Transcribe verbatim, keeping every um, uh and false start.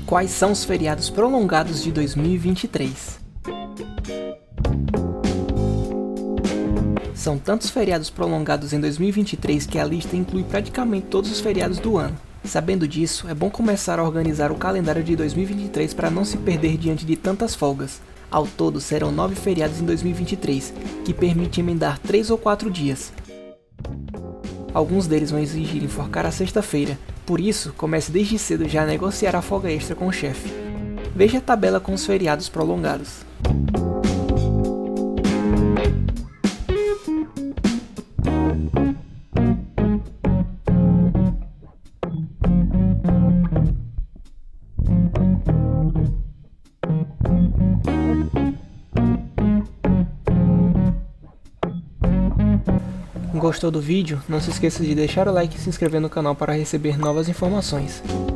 Quais são os feriados prolongados de dois mil e vinte e três? São tantos feriados prolongados em dois mil e vinte e três que a lista inclui praticamente todos os feriados do ano. Sabendo disso, é bom começar a organizar o calendário de dois mil e vinte e três para não se perder diante de tantas folgas. Ao todo, serão nove feriados em dois mil e vinte e três, que permite emendar três ou quatro dias. Alguns deles vão exigir enforcar a sexta-feira, por isso, comece desde cedo já a negociar a folga extra com o chefe. Veja a tabela com os feriados prolongados. Gostou do vídeo? Não se esqueça de deixar o like e se inscrever no canal para receber novas informações.